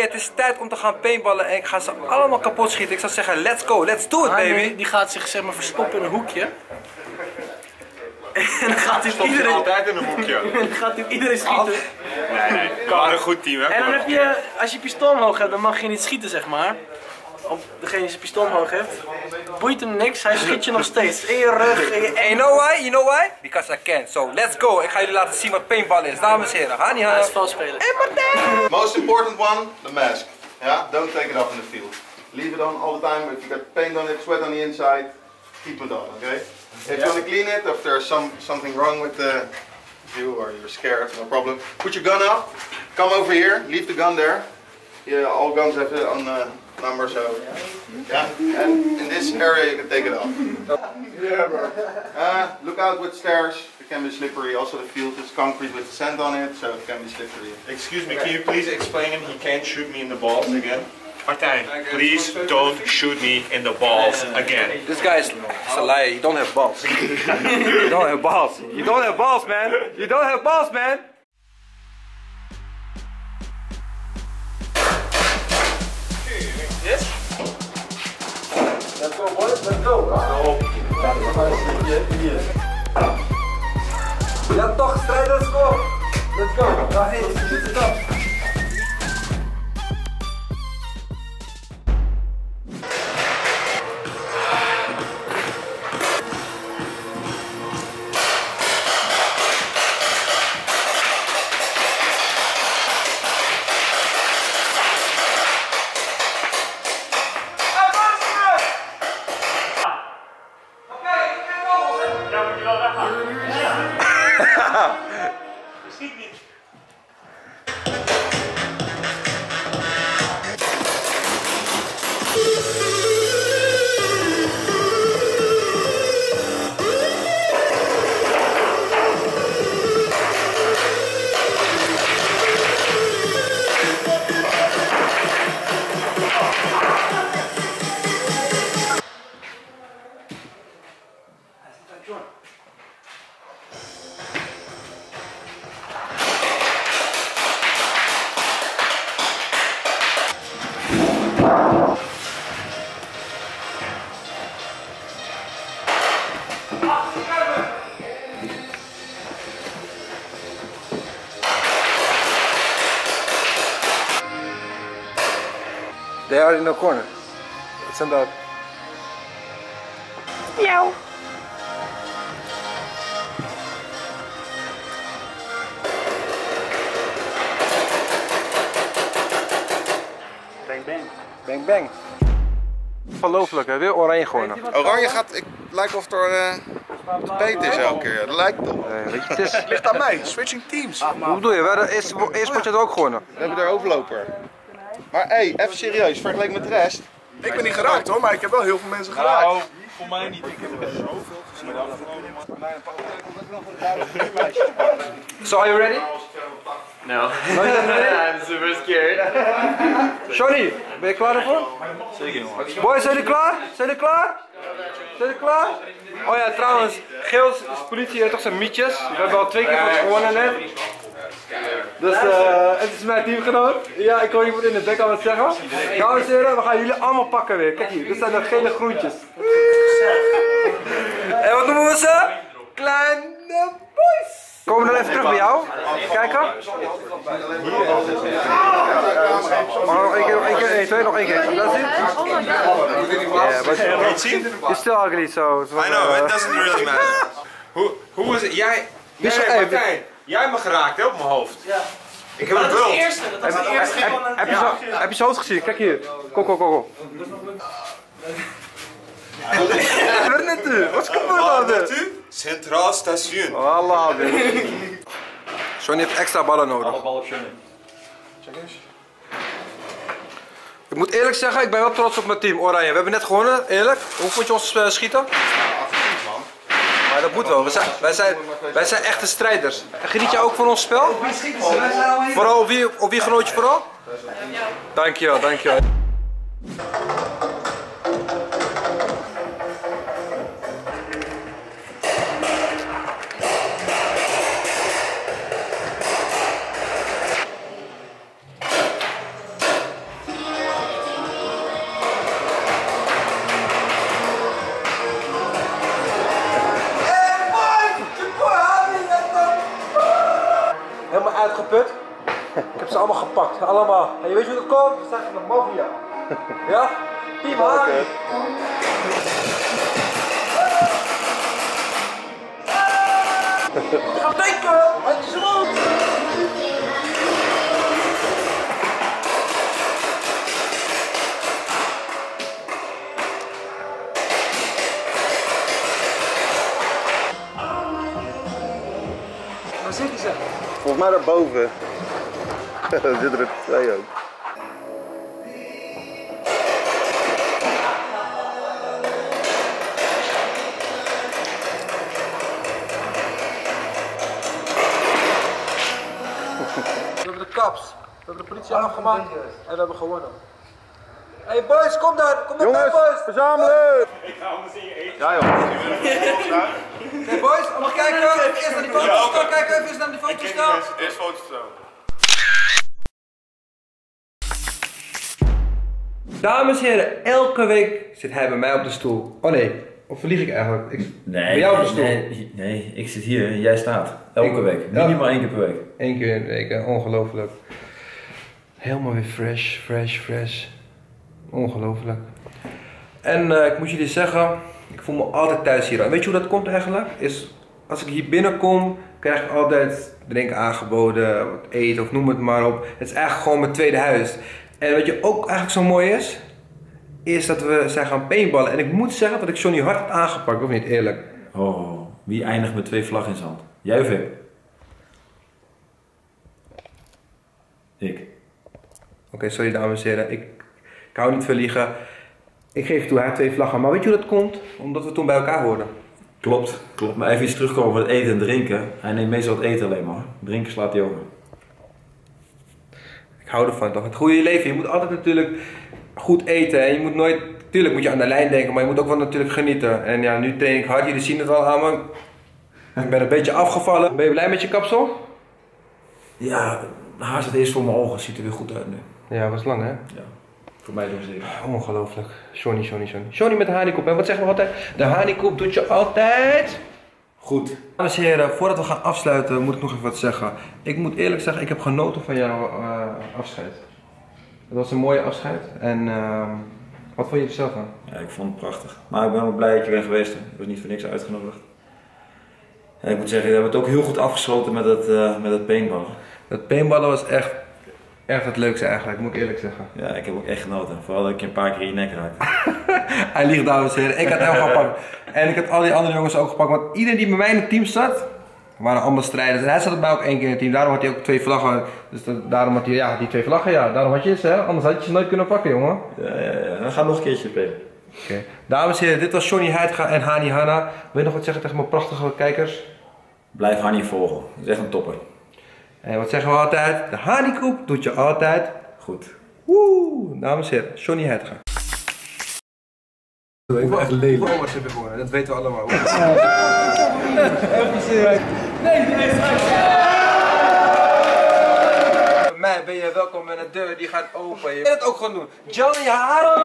het is tijd om te gaan paintballen en ik ga ze allemaal kapot schieten. Ik zou zeggen, let's go, let's do it, baby. Nee, die gaat zich zeg maar verstoppen in een hoekje. En dan gaat hij iedereen... altijd in een hoekje. En dan gaat hij iedereen schieten. Nee, maar een goed team, hè? En dan heb je, als je pistool omhoog hebt, dan mag je niet schieten, zeg maar. Op degene die zijn pistool omhoog heeft. Boeit hem niks, hij schiet je nog steeds. In je rug, in je... And you know why? You know why? Because I can. So let's go. Ik ga jullie laten zien wat paintball is. Dames en heren, ga niet Hij aan. is vals spelen. Most important one, the mask. Yeah, don't take it off in the field. Leave it on all the time. If you got paint on it, sweat on the inside, keep it on, okay? If you want to clean it, if there's something wrong with you or you're scared, no problem. Put your gun up, come over here, leave the gun there. Yeah, all guns have their own number, so yeah. And in this area you can take it off. Yeah, bro. Look out with stairs. It can be slippery. Also, the field is concrete with sand on it, so it can be slippery. Excuse me, can you please explain him? He can't shoot me in the balls again. Martijn, please don't shoot me in the balls again. This guy is a liar. You don't have balls. You don't have balls. You don't have balls, man. You don't have balls, man. Yes? Let's go, boys. Let's go. Ja toch, strijders, go. Let's go. Ga heen, zit het op. Schiet niet. They are in the corner. Stand up. Miauw. Bang bang. Bang bang. Ongelooflijk, hè? Weer oranje gewonnen. Oranje gaat, het lijkt of er beter is elke keer. Dat lijkt toch. Weet je, het is... Ligt aan mij, switching teams. Hoe bedoel je? We hadden eerst potje had ook gewonnen. We hebben er overloper. Maar hey, even serieus, vergeleken met de rest. Ik ben niet geraakt hoor, maar ik heb wel heel veel mensen geraakt. Nou, voor mij niet. Ik heb er zoveel gezien. So are you ready? No. No, you're not ready? I'm super scared. Johnny, ben je klaar ervoor? Zeker jongen. Boys, zijn jullie klaar? Zijn jullie klaar? Zijn jullie klaar? Oh ja, trouwens, Geels, politie heeft toch zijn mietjes. We hebben al 2 keer van gewonnen net. Dus het is mijn teamgenoot. Ja, ik hoor iemand in de bek al wat zeggen. Dames en heren, we gaan jullie allemaal pakken weer. Kijk hier, dit zijn de gele groentjes. En wat noemen we ze? Kleine boys. Komen we dan even terug bij jou? Kijken. Oh, nog één keer, nog één keer, 1, 2, nog één keer. Dat is het? Yeah, but you're still ugly, so... I know, it doesn't really matter. Hoe is het? Jij hebt me geraakt hè, op mijn hoofd. Ja. Ik heb het wel. Dat is de eerste Heb je zijn hoofd gezien? Kijk hier. Kom. Wat is het nu? Wat is gebeurd? Centraal station. Allah, Johnny heeft extra ballen nodig. Ik moet eerlijk zeggen, ik ben wel trots op mijn team Oranje. We hebben net gewonnen, eerlijk. Hoe vond je ons schieten? Maar dat moet wel, wij zijn echte strijders. En geniet je ook van ons spel? Vooral op wie genoot je vooral? Dankjewel. ze allemaal gepakt, allemaal. En je weet hoe dat komt? We zijn van de maffia. Ja? Team Hani. Je gaat denken, het is rood. Waar zit hij zeg? Volgens mij daarboven. Er zitten er 2 ook. We hebben de kaps, we hebben de politie afgemaakt en we hebben gewonnen. Hey boys, kom daar Jongens, boys! verzamelen! Ik ga anders in je eten. Ja joh. Hey boys, allemaal kijken, eerst naar die foto's, kijken even naar die foto's snel. Eerst foto's zo. Dames en heren, elke week zit hij bij mij op de stoel. Oh nee, of verlieg ik eigenlijk? Nee, bij jou op de stoel? Nee, ik zit hier en jij staat. Elke week. Minimaal 1 keer per week. 1 keer in de week, ongelooflijk. Helemaal weer fresh. Ongelooflijk. En ik moet jullie zeggen, ik voel me altijd thuis hier. En weet je hoe dat komt eigenlijk? Is als ik hier binnenkom, krijg ik altijd drinken aangeboden, wat eten of noem het maar op. Het is eigenlijk gewoon mijn tweede huis. En wat je ook eigenlijk zo mooi is dat we zijn gaan paintballen. En ik moet zeggen dat ik Johnny hard heb aangepakt, of niet eerlijk? Oh, wie eindigt met 2 vlaggen in zijn hand? Jij of ik? Ik. Oké, sorry dames en heren, ik hou niet veel liegen. Ik geef toe, hij heeft 2 vlaggen. Maar weet je hoe dat komt? Omdat we toen bij elkaar hoorden. Klopt. Maar even iets terugkomen op het eten en drinken. Hij neemt meestal het eten alleen maar. Drinken slaat hij over. Ik hou ervan toch. Het goede leven. Je moet altijd natuurlijk goed eten. En je moet nooit... Tuurlijk moet je aan de lijn denken, maar je moet ook wel natuurlijk genieten. En ja, nu train ik hard. Jullie zien het al aan me. Ik ben een beetje afgevallen. Ben je blij met je kapsel? Ja, haar staat eerst voor mijn ogen. Ziet er weer goed uit nu. Ja, was lang hè? Ja. Voor mij doen ze zeker. Ongelooflijk. Johnny. Johnny met de Hani-koep. En wat zeggen we altijd? De Hani-koep doet je altijd... Goed. Dames en heren, voordat we gaan afsluiten moet ik nog even wat zeggen. Ik moet eerlijk zeggen, ik heb genoten van jouw afscheid. Het was een mooie afscheid. En wat vond je er zelf aan? Ja, ik vond het prachtig. Maar ik ben ook blij dat je bent geweest. Ik was niet voor niks uitgenodigd. En ik moet zeggen, we hebben het ook heel goed afgesloten met het paintballen. Dat paintballen was echt het leukste eigenlijk, moet ik eerlijk zeggen. Ja, ik heb ook echt genoten. Vooral dat ik je een paar keer in je nek raakte. Hij liegt, dames en heren. Ik had hem gepakt. En ik had al die andere jongens ook gepakt. Want iedereen die bij mij in het team zat, waren allemaal strijders. En hij zat bij mij ook 1 keer in het team. Daarom had hij ook 2 vlaggen. Dus daarom had hij, ja, die 2 vlaggen, ja. Daarom had je ze, hè. Anders had je ze nooit kunnen pakken, jongen. Ja. Dan gaan we nog een keertje spelen. Oké. Dames en heren, dit was Johnny Heitinga en Hani Hanna. Wil je nog wat zeggen tegen mijn prachtige kijkers? Blijf Hani volgen. Dat is echt een topper. En wat zeggen we altijd? De Hani-koep doet je altijd goed. Woe! Dames en heren, Johnny Heitinga. Ik ben echt lelijk. Oma's hebben gewonnen, dat weten we allemaal. Bij mij ben je welkom met een deur die gaat open. Je kan het ook gewoon doen. Johnny Heitinga!